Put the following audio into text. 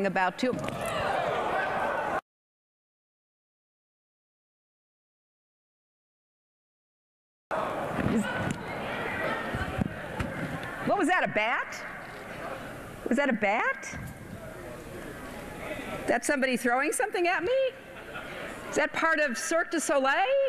something about too. What was that, a bat? Was that a bat? Is that somebody throwing something at me? Is that part of Cirque du Soleil?